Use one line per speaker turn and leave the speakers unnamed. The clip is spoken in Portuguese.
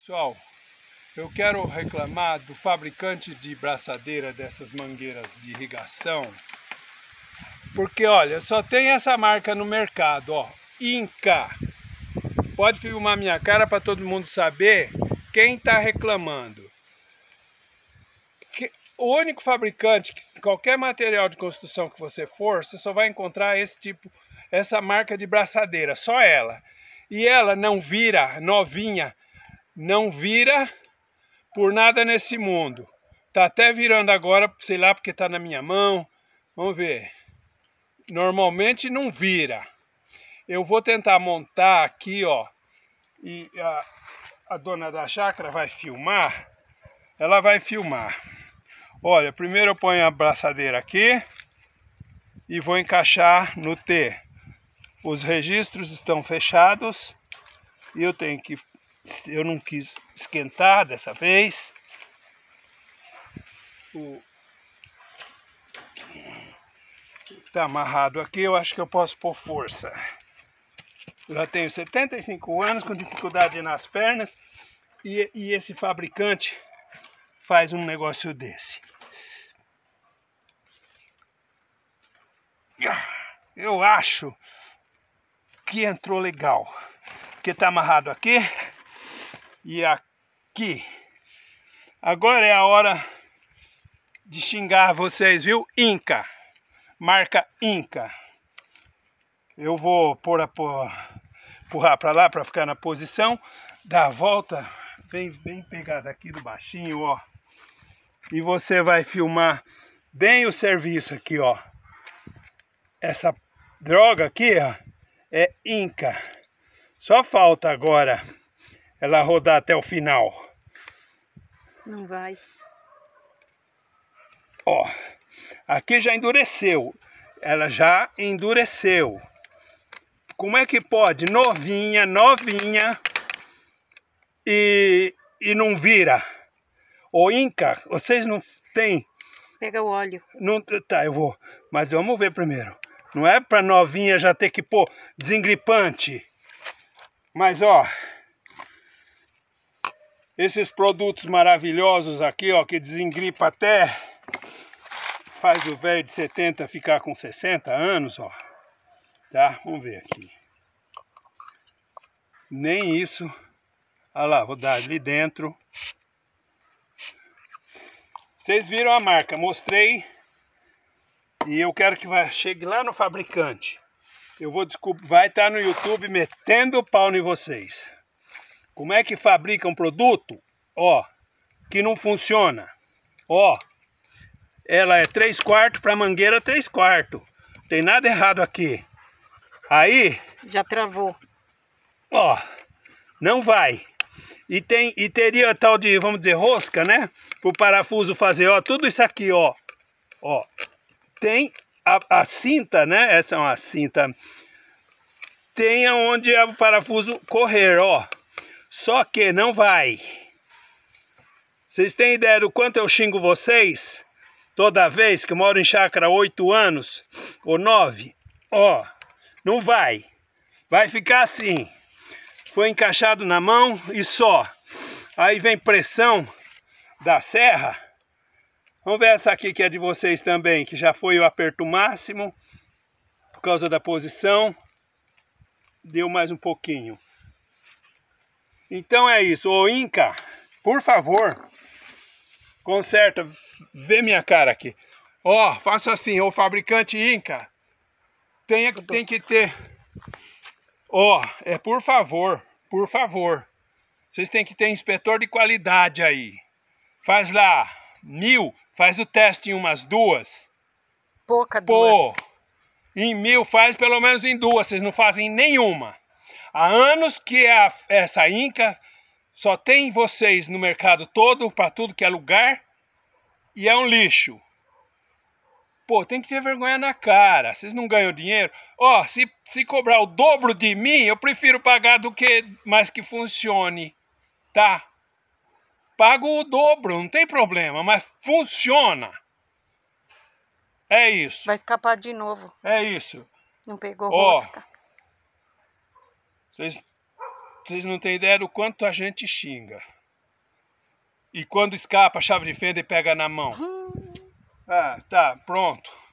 Pessoal, eu quero reclamar do fabricante de braçadeira dessas mangueiras de irrigação, porque olha, só tem essa marca no mercado, ó, Inca. Pode filmar minha cara para todo mundo saber quem está reclamando. O único fabricante, qualquer material de construção que você for, você só vai encontrar essa marca de braçadeira, só ela. E ela não vira novinha, não vira por nada nesse mundo. Tá até virando agora, sei lá, porque tá na minha mão. Vamos ver. Normalmente não vira. Eu vou tentar montar aqui, ó. E a dona da chácara vai filmar. Ela vai filmar. Olha, primeiro eu ponho a braçadeira aqui e vou encaixar no T. Os registros estão fechados e eu não quis esquentar dessa vez. Tá amarrado aqui, eu acho que eu posso pôr força. Eu já tenho 75 anos, com dificuldade nas pernas, e esse fabricante faz um negócio desse. Eu acho que entrou legal, porque tá amarrado aqui e aqui. Agora é a hora de xingar vocês, viu? Inca, marca Inca. Eu vou empurrar para lá para ficar na posição, dar a volta, bem pegada aqui do baixinho, ó. E você vai filmar bem o serviço aqui, ó. Essa droga aqui, ó, é Inca. Só falta agora ela rodar até o final.
Não vai.
Ó, aqui já endureceu. Ela já endureceu. Como é que pode? Novinha e não vira? Ô Inca, vocês não têm...
Pega o óleo.
Não, tá, eu vou. Mas vamos ver primeiro. Não é pra novinha já ter que pôr desengripante. Mas ó, esses produtos maravilhosos aqui, ó, que desengripa até faz o velho de 70 ficar com 60 anos, ó. Tá? Vamos ver aqui. Nem isso. Olha lá, vou dar ali dentro. Vocês viram a marca, mostrei. E eu quero que chegue lá no fabricante. Eu vou descobrir, vai estar no YouTube metendo o pau em vocês. Como é que fabrica um produto, ó, que não funciona? Ó, ela é 3/4 para mangueira 3/4. Tem nada errado aqui. Aí...
já travou.
Ó, não vai. E teria tal de, vamos dizer, rosca, né? Para o parafuso fazer, ó, tudo isso aqui, ó. Ó, tem a cinta, né? Essa é uma cinta. Tem onde é o parafuso correr, ó. Só que não vai. Vocês têm ideia do quanto eu xingo vocês? Toda vez que eu moro em chácara há 8 anos, ou 9, ó. Não vai. Vai ficar assim. Foi encaixado na mão e só. Aí vem pressão da serra. Vamos ver essa aqui que é de vocês também, que já foi o aperto máximo. Por causa da posição. Deu mais um pouquinho. Então é isso. Ô Inca, por favor, conserta. Vê minha cara aqui. Ó, faça assim, ô fabricante Inca. Tem que ter... Ó, por favor. Vocês têm que ter inspetor de qualidade aí. Faz lá 1000, faz o teste em umas 2.
Pouca duas.
Em 1000 faz pelo menos em 2, vocês não fazem nenhuma. Há anos que essa Inca só tem vocês no mercado todo, para tudo que é lugar, e é um lixo. Pô, tem que ter vergonha na cara. Vocês não ganham dinheiro? Ó, se cobrar o dobro de mim, eu prefiro pagar do que mais que funcione. Tá? Pago o dobro, não tem problema, mas funciona. É isso.
Vai escapar de novo.
É isso.
Não pegou
ó,
rosca.
Vocês Vocês não têm ideia do quanto a gente xinga. E quando escapa a chave de fenda e pega na mão. Ah, tá, pronto.